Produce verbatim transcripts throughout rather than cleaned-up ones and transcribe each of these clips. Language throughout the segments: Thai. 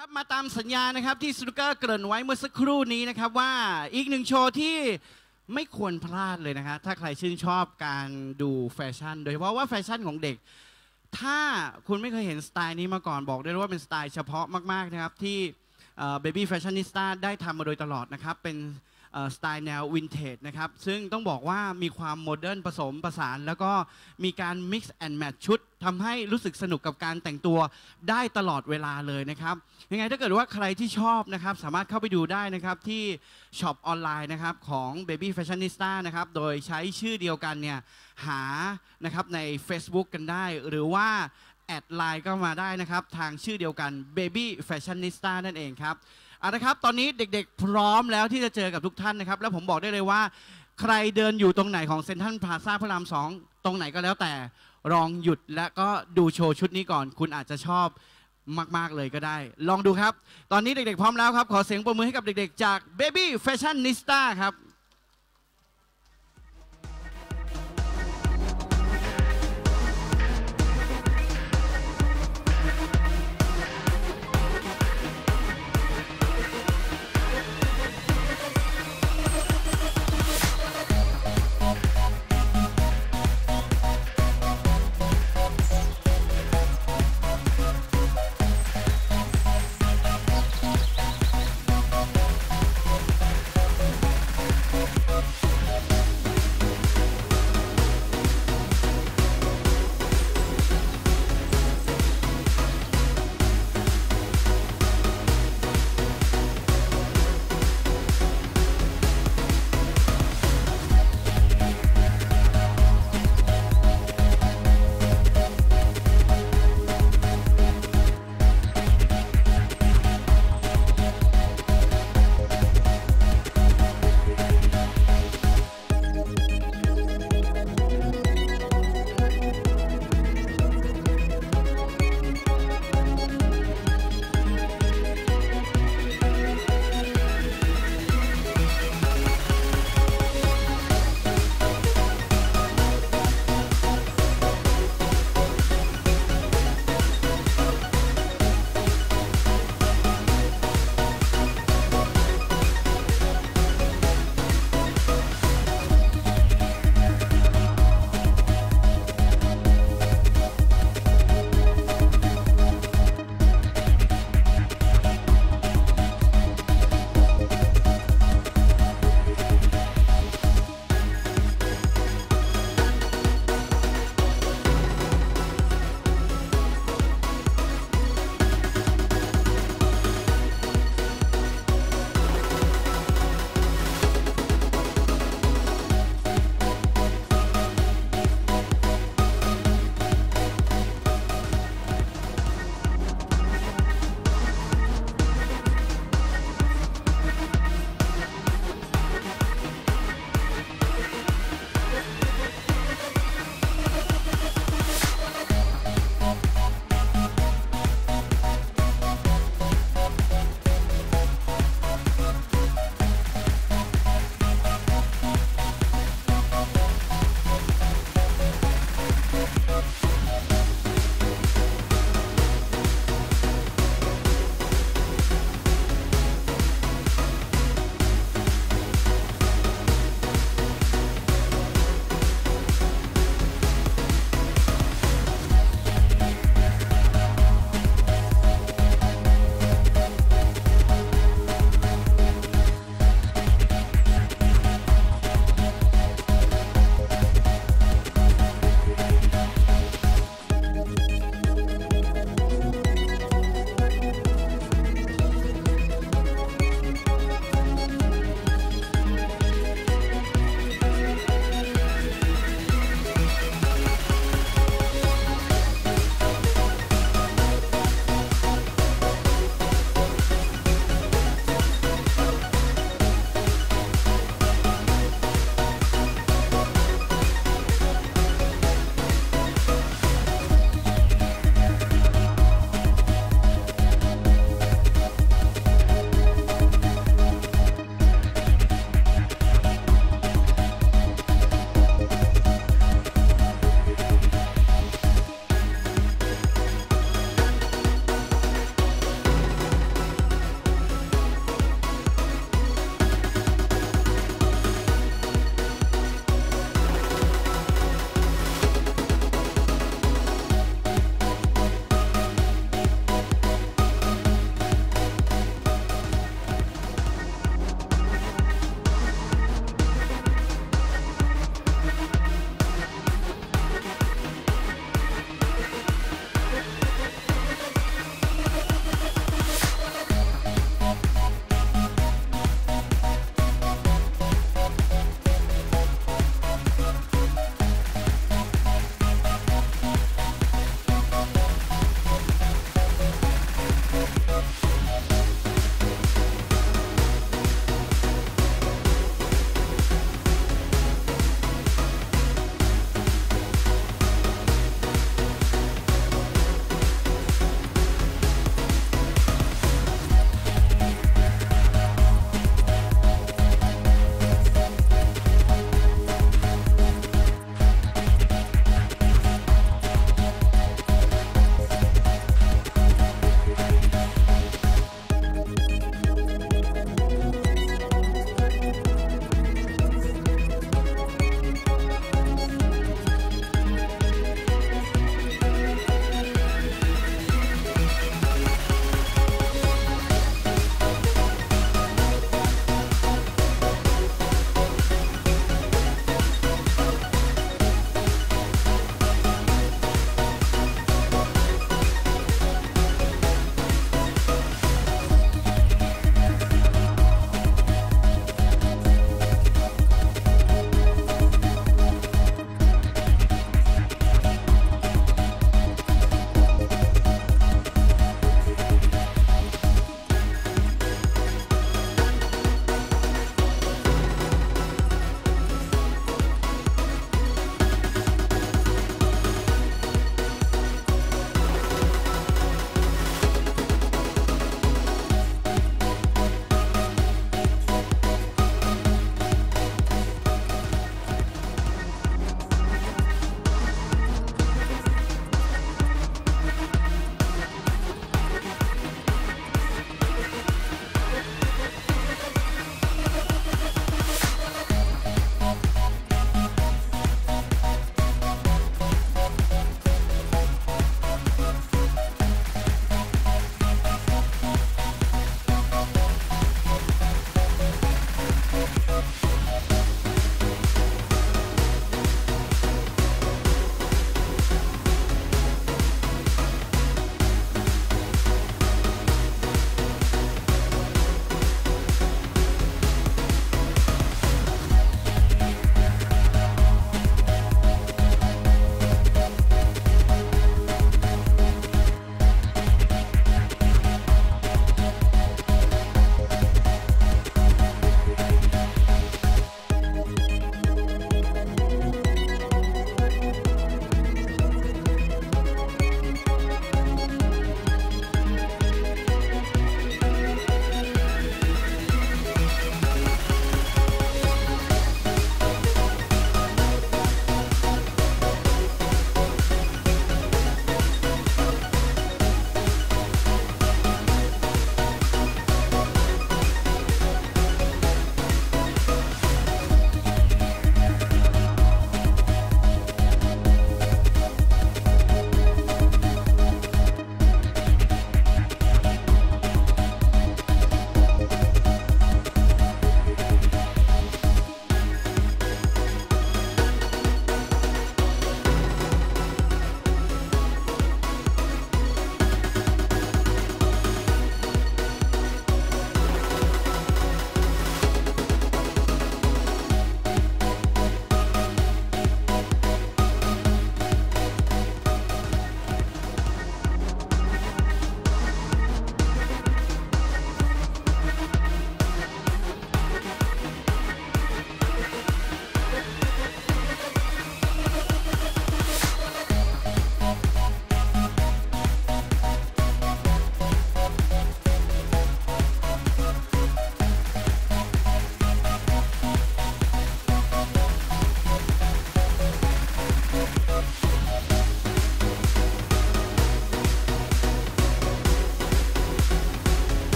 ครับมาตามสัญญานะครับที่สนุกเกอร์เกริ่นไว้เมื่อสักครู่นี้นะครับว่าอีกหนึ่งโชว์ที่ไม่ควรพลาดเลยนะครับถ้าใครชื่นชอบการดูแฟชั่นโดยเฉพาะว่าแฟชั่นของเด็กถ้าคุณไม่เคยเห็นสไตล์นี้มาก่อนบอกได้เลยว่าเป็นสไตล์เฉพาะมากๆนะครับที่ Baby Fashionista ได้ทำมาโดยตลอดนะครับเป็นสไตล์แนววินเทจนะครับซึ่งต้องบอกว่ามีความโมเดิร์นผสมผสานแล้วก็มีการ mix and match ชุดทำให้รู้สึกสนุกกับการแต่งตัวได้ตลอดเวลาเลยนะครับยังไงถ้าเกิดว่าใครที่ชอบนะครับสามารถเข้าไปดูได้นะครับที่ช็อปออนไลน์นะครับของ Baby Fashionista นะครับโดยใช้ชื่อเดียวกันเนี่ยหานะครับใน Facebook กันได้หรือว่าแอดไลน์ก็มาได้นะครับทางชื่อเดียวกัน Baby Fashionista นั่นเองครับเอาละครับตอนนี้เด็กๆพร้อมแล้วที่จะเจอกับทุกท่านนะครับแล้วผมบอกได้เลยว่าใครเดินอยู่ตรงไหนของเซ็นทรัลพลาซ่าพระรามสองตรงไหนก็แล้วแต่ลองหยุดและก็ดูโชว์ชุดนี้ก่อนคุณอาจจะชอบมากๆเลยก็ได้ลองดูครับตอนนี้เด็กๆพร้อมแล้วครับขอเสียงปรบมือให้กับเด็กๆจาก Baby Fashionista ครับ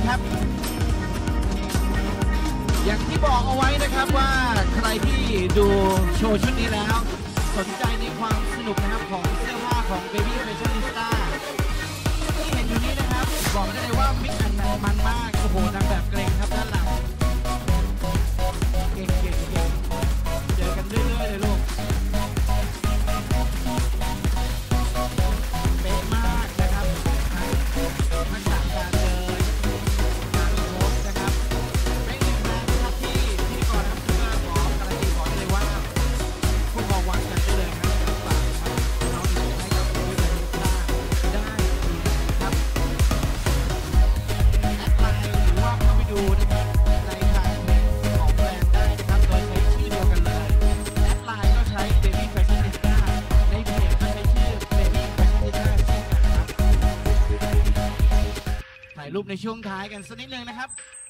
ครับอย่างที่บอกเอาไว้นะครับว่าใครที่ดูโชว์ชุดนี้แล้วสนใจในความสนุกนะครับของเสื้อผ้าของ Baby Fashionista ที่เห็นอยู่นี้นะครับบอกได้เลยว่ามิกอันแมทมันมากโอ้โหนางแบบเกรงครับด้านหลังเก่งเก่งเก่งเจอกันเรื่อยๆเลยลูกเป๊ะมากนะครับทักษะการเดินการโพสนะครับเป็นหนึ่งงานนะครับที่ที่ก่อนนะครับเพื่อขอการันตีบอกได้เลยว่าพวกเราวางกันได้เลยครับฝากน้องๆให้กับผู้บริโภคได้นะครับแอดไลน์หรือว่าเข้าไปดูนะครับในทางเพจของแบรนด์ได้นะครับโดยใช้ชื่อเดียวกันเลยแอดไลน์ก็ใช้ Baby Fashionista ในเพจก็ใช้ชื่อ Baby Fashionista เช่นกันครับถ่ายรูปในช่วงท้ายกันสักนิดนึงนะครับ